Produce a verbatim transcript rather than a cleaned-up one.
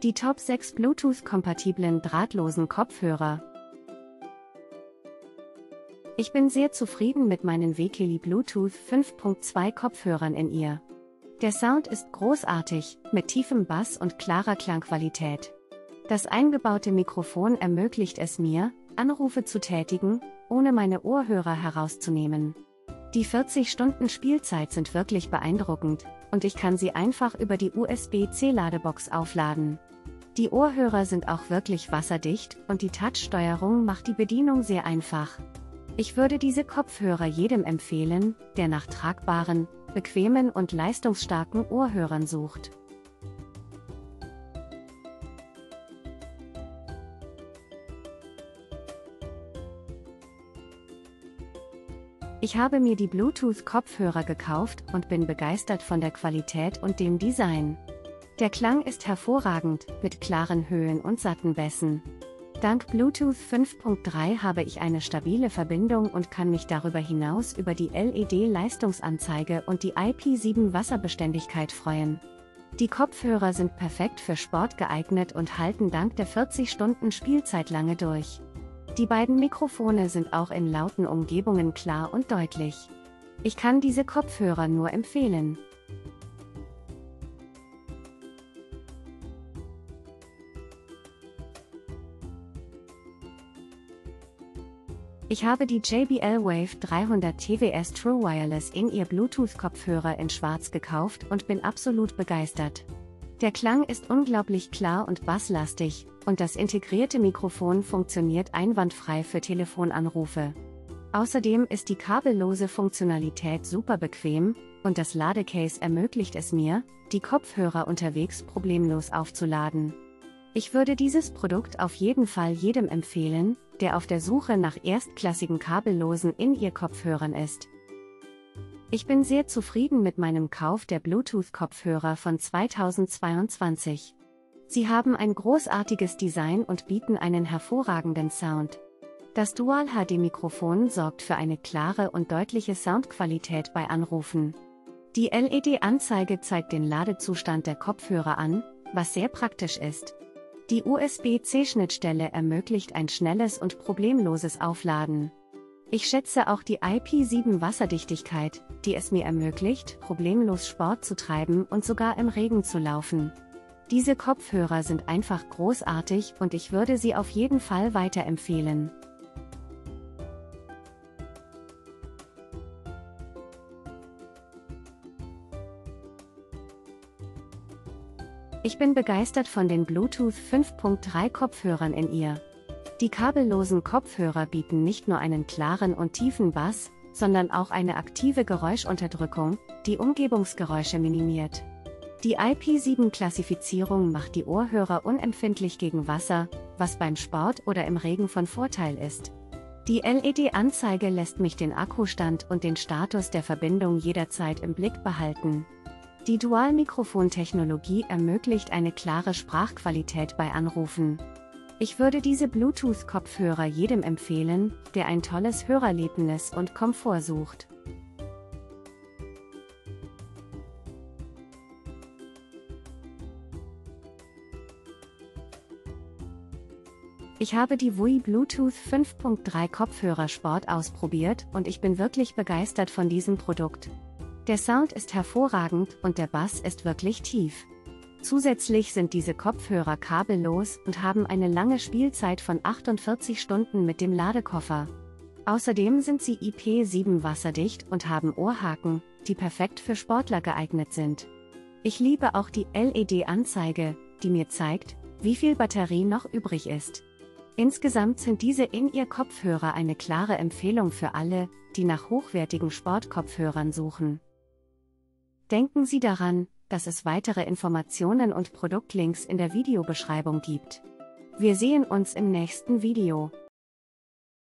Die Top sechs Bluetooth-kompatiblen drahtlosen Kopfhörer. Ich bin sehr zufrieden mit meinen Wekeli Bluetooth fünf Punkt zwei Kopfhörern in ihr. Der Sound ist großartig, mit tiefem Bass und klarer Klangqualität. Das eingebaute Mikrofon ermöglicht es mir, Anrufe zu tätigen, ohne meine Ohrhörer herauszunehmen. Die vierzig Stunden Spielzeit sind wirklich beeindruckend, und ich kann sie einfach über die U S B C Ladebox aufladen. Die Ohrhörer sind auch wirklich wasserdicht und die Touch-Steuerung macht die Bedienung sehr einfach. Ich würde diese Kopfhörer jedem empfehlen, der nach tragbaren, bequemen und leistungsstarken Ohrhörern sucht. Ich habe mir die Bluetooth-Kopfhörer gekauft und bin begeistert von der Qualität und dem Design. Der Klang ist hervorragend, mit klaren Höhen und satten Bässen. Dank Bluetooth fünf Punkt drei habe ich eine stabile Verbindung und kann mich darüber hinaus über die L E D-Leistungsanzeige und die I P sieben Wasserbeständigkeit freuen. Die Kopfhörer sind perfekt für Sport geeignet und halten dank der vierzig Stunden Spielzeit lange durch. Die beiden Mikrofone sind auch in lauten Umgebungen klar und deutlich. Ich kann diese Kopfhörer nur empfehlen. Ich habe die J B L Wave dreihundert T W S True Wireless In-Ear Bluetooth-Kopfhörer in Schwarz gekauft und bin absolut begeistert. Der Klang ist unglaublich klar und basslastig, und das integrierte Mikrofon funktioniert einwandfrei für Telefonanrufe. Außerdem ist die kabellose Funktionalität super bequem, und das Ladecase ermöglicht es mir, die Kopfhörer unterwegs problemlos aufzuladen. Ich würde dieses Produkt auf jeden Fall jedem empfehlen, der auf der Suche nach erstklassigen kabellosen In-Ear-Kopfhörern ist. Ich bin sehr zufrieden mit meinem Kauf der Bluetooth-Kopfhörer von zweitausendzweiundzwanzig. Sie haben ein großartiges Design und bieten einen hervorragenden Sound. Das Dual-H D-Mikrofon sorgt für eine klare und deutliche Soundqualität bei Anrufen. Die L E D-Anzeige zeigt den Ladezustand der Kopfhörer an, was sehr praktisch ist. Die U S B C-Schnittstelle ermöglicht ein schnelles und problemloses Aufladen. Ich schätze auch die I P sieben Wasserdichtigkeit, die es mir ermöglicht, problemlos Sport zu treiben und sogar im Regen zu laufen. Diese Kopfhörer sind einfach großartig und ich würde sie auf jeden Fall weiterempfehlen. Ich bin begeistert von den Bluetooth fünf Punkt drei Kopfhörern in ihr. Die kabellosen Kopfhörer bieten nicht nur einen klaren und tiefen Bass, sondern auch eine aktive Geräuschunterdrückung, die Umgebungsgeräusche minimiert. Die I P sieben Klassifizierung macht die Ohrhörer unempfindlich gegen Wasser, was beim Sport oder im Regen von Vorteil ist. Die L E D-Anzeige lässt mich den Akkustand und den Status der Verbindung jederzeit im Blick behalten. Die Dual-Mikrofon-Technologie ermöglicht eine klare Sprachqualität bei Anrufen. Ich würde diese Bluetooth-Kopfhörer jedem empfehlen, der ein tolles Hörerlebnis und Komfort sucht. Ich habe die W I Bluetooth fünf Punkt drei Kopfhörer Sport ausprobiert und ich bin wirklich begeistert von diesem Produkt. Der Sound ist hervorragend und der Bass ist wirklich tief. Zusätzlich sind diese Kopfhörer kabellos und haben eine lange Spielzeit von achtundvierzig Stunden mit dem Ladekoffer. Außerdem sind sie I P sieben wasserdicht und haben Ohrhaken, die perfekt für Sportler geeignet sind. Ich liebe auch die L E D-Anzeige, die mir zeigt, wie viel Batterie noch übrig ist. Insgesamt sind diese In-Ear-Kopfhörer eine klare Empfehlung für alle, die nach hochwertigen Sportkopfhörern suchen. Denken Sie daran, dass es weitere Informationen und Produktlinks in der Videobeschreibung gibt. Wir sehen uns im nächsten Video.